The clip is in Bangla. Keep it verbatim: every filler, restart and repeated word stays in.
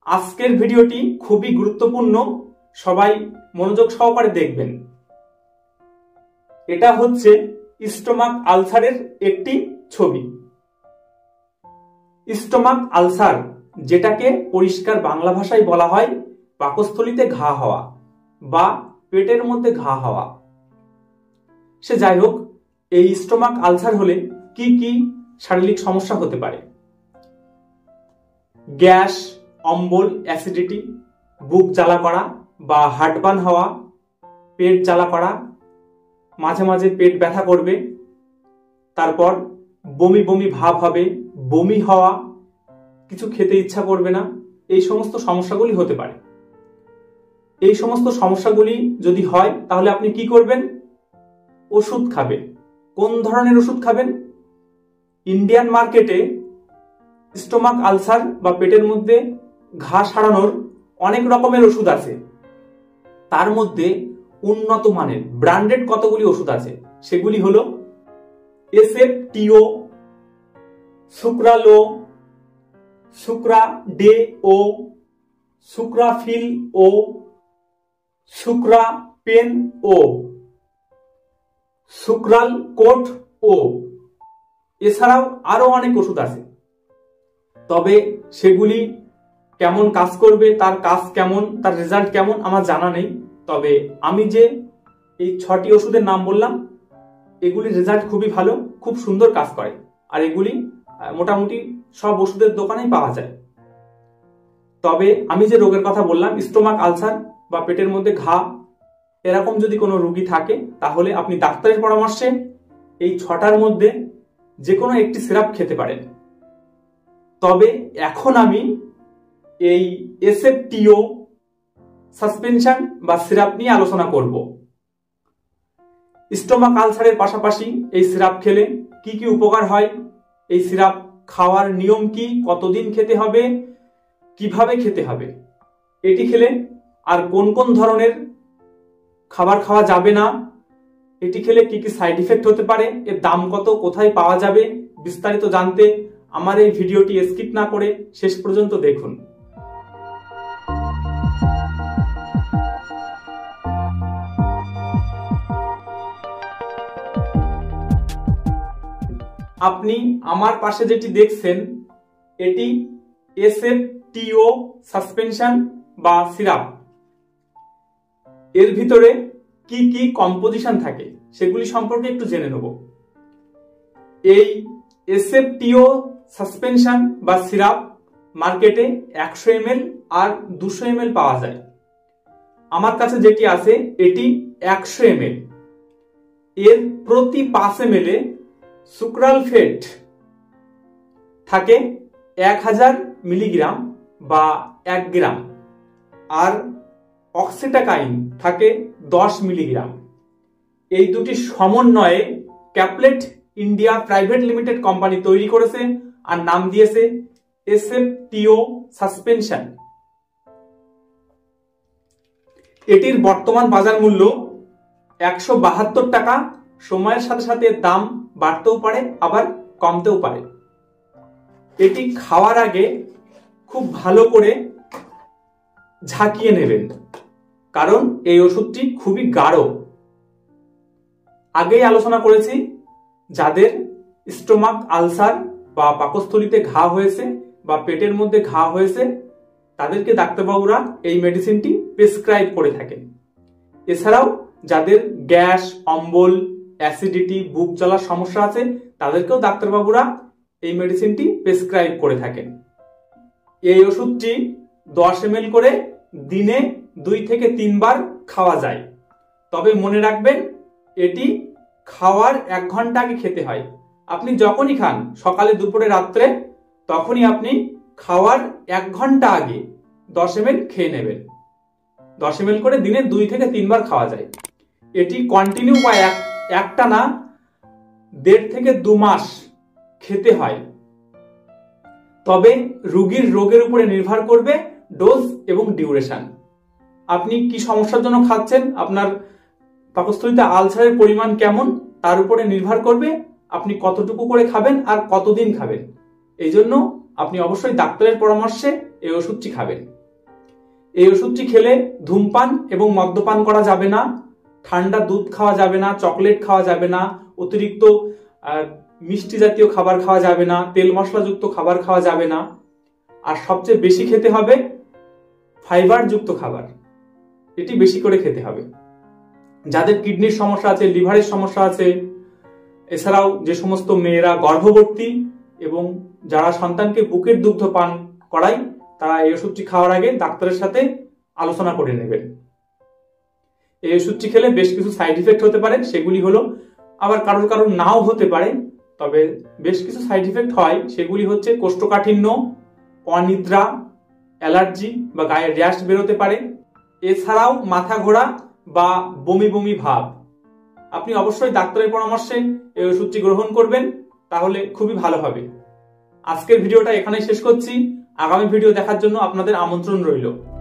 আজকের ভিডিওটি খুবই গুরুত্বপূর্ণ, সবাই মনোযোগ সহকারে দেখবেন। এটা হচ্ছে স্টোমাক আলসারের একটি ছবি। স্টোমাক আলসার, যেটাকে পরিষ্কার বাংলা ভাষায় বলা হয় পাকস্থলীতে ঘা হওয়া বা পেটের মধ্যে ঘা হওয়া। সে যাই হোক, এই স্টোমাক আলসার হলে কি কি শারীরিক সমস্যা হতে পারে? গ্যাস, অম্বল, অ্যাসিডিটি, বুক জ্বালা করা বা হার্টবার্ন হওয়া, পেট জ্বালা করা, মাঝে মাঝে পেট ব্যথা করবে, তারপর বমি বমি ভাব হবে, বমি হওয়া, কিছু খেতে ইচ্ছা করবে না, এই সমস্ত সমস্যাগুলি হতে পারে। এই সমস্ত সমস্যাগুলি যদি হয় তাহলে আপনি কি করবেন? ওষুধ খাবেন। কোন ধরনের ওষুধ খাবেন? ইন্ডিয়ান মার্কেটে স্টোমাক আলসার বা পেটের মধ্যে ঘা সারানোর অনেক রকমের ওষুধ আছে। তার মধ্যে উন্নত মানের ব্র্যান্ডেড কতগুলি ওষুধ আছে, সেগুলি হলো এসএফটিও, সুক্রালো, সুক্রাডে ও, সুক্রাফিল ও, সুক্রাপেন ও, সুক্রাল কোট ও। এছাড়াও আরো অনেক ওষুধ আছে, তবে সেগুলি কেমন কাজ করবে, তার কাজ কেমন, তার রেজাল্ট কেমন আমার জানা নেই। তবে আমি যে এই ছটি ওষুধের নাম বললাম, এগুলির রেজাল্ট খুবই ভালো, খুব সুন্দর কাজ করে, আর এগুলি মোটামুটি সব ওষুধের দোকানেই পাওয়া যায়। তবে আমি যে রোগের কথা বললাম, স্টোমাক আলসার বা পেটের মধ্যে ঘা, এরকম যদি কোনো রোগী থাকে তাহলে আপনি ডাক্তারের পরামর্শে এই ছটার মধ্যে যে কোনো একটি সিরাপ খেতে পারেন। তবে এখন আমি এই এসএফটিও সাসপেনশন বা সিরাপ নিয়ে আলোচনা করব। স্টোমাক আলসারের পাশাপাশি এই সিরাপ খেলে কি কি উপকার হয়, এই সিরাপ খাওয়ার নিয়ম কি, কতদিন খেতে হবে, কিভাবে খেতে হবে, এটি খেলে আর কোন কোন ধরনের খাবার খাওয়া যাবে না, এটি খেলে কি কি সাইড ইফেক্ট হতে পারে, এর দাম কত, কোথায় পাওয়া যাবে, বিস্তারিত জানতে আমার এই ভিডিওটি স্কিপ না করে শেষ পর্যন্ত দেখুন। আপনি আমার পাশে যেটি দেখছেন, এটি এসএফটিও সাসপেনশন বা সিরাপ। এর ভিতরে কি কি কম্পোজিশন থাকে সেগুলি সম্পর্কে একটু জেনে নেব। এই এসএফটিও সাসপেনশন বা সিরাপ মার্কেটে একশো এম এল আর দুশো এম এল পাওয়া যায়। আমার কাছে যেটি আছে এটি একশো এম এল। এর প্রতি পাঁচ এম এল এ সুক্রালফেট থাকে এক হাজার মিলিগ্রাম বা এক গ্রাম, আর অক্সিটাকাইন থাকে দশ মিলিগ্রাম। এই দুটি সমন্বয়ে caplet India private limited company তৈরি করেছে আর নাম দিয়েছে এসএফটিও সাসপেনশন। এটির বর্তমান বাজার মূল্য একশো বাহাত্তর টাকা। সময়ের সাথে সাথে দাম বাড়তেও পারে আবার কমতেও পারে। এটি খাওয়ার আগে খুব ভালো করে ঝাঁকিয়ে নেবেন, কারণ এই ওষুধটি খুবই গাঢ়। আগেই আলোচনা করেছি, যাদের স্টোমাক আলসার বা পাকস্থলীতে ঘা হয়েছে বা পেটের মধ্যে ঘা হয়েছে তাদেরকে ডাক্তারবাবুরা এই মেডিসিনটি প্রেসক্রাইব করে থাকেন। এছাড়াও যাদের গ্যাস, অম্বল, অ্যাসিডিটি, বুক জ্বালার সমস্যা আছে তাদেরকেও ডাক্তারবাবুরা এই মেডিসিনটি প্রেসক্রাইব করে থাকেন। এই ওষুধটি দশ এম এল করে দিনে দুই থেকে তিনবার খাওয়া যায়। তবে মনে রাখবেন, এটি খাওয়ার এক ঘন্টা আগে খেতে হয়। আপনি যখনই খান, সকালে, দুপুরে, রাত্রে, তখনই আপনি খাওয়ার এক ঘন্টা আগে দশ এম এল খেয়ে নেবেন। দশ এম এল করে দিনে দুই থেকে তিনবার খাওয়া যায়। এটি কন্টিনিউ বা এক একটা না দেড় থেকে দু মাস খেতে হয়। তবে রোগীর রোগের উপরে নির্ভর করবে ডোজ এবং ডিউরেশন। আপনি কি সমস্যার জন্য খাচ্ছেন, আপনার পাকস্থলীতে আলসারের পরিমাণ কেমন, তার উপরে নির্ভর করবে আপনি কতটুকু করে খাবেন আর কতদিন খাবেন। এই জন্য আপনি অবশ্যই ডাক্তারের পরামর্শে এই ওষুধটি খাবেন। এই ওষুধটি খেলে ধূমপান এবং মদ্যপান করা যাবে না, ঠান্ডা দুধ খাওয়া যাবে না, চকলেট খাওয়া যাবে না, অতিরিক্ত মিষ্টি জাতীয় খাবার খাওয়া যাবে না, তেল মশলাযুক্ত খাবার খাওয়া যাবে না। আর সবচেয়ে বেশি খেতে হবে ফাইবার যুক্ত খাবার, এটি বেশি করে খেতে হবে। যাদের কিডনির সমস্যা আছে, লিভারের সমস্যা আছে, এছাড়াও যে সমস্ত মেয়েরা গর্ভবতী এবং যারা সন্তানকে বুকের দুগ্ধ পান করায়, তারা এই ওষুধটি খাওয়ার আগে ডাক্তারের সাথে আলোচনা করে নেবেন। এই ওষুধটি খেলে বেশ কিছু সাইড ইফেক্ট হতে পারে, সেগুলি হলো, আবার কারোর কারোর নাও হতে পারে, তবে বেশ কিছু সাইড ইফেক্ট হয়। সেগুলি হচ্ছে কোষ্ঠকাঠিন্য, অনিদ্রা, অ্যালার্জি বা গায়ে র্যাশ বেরোতে পারে, এছাড়াও মাথা ঘোরা বা বমি বমি ভাব। আপনি অবশ্যই ডাক্তারের পরামর্শে এই ওষুধটি গ্রহণ করবেন, তাহলে খুবই ভালো হবে। আজকের ভিডিওটা এখানেই শেষ করছি। আগামী ভিডিও দেখার জন্য আপনাদের আমন্ত্রণ রইল।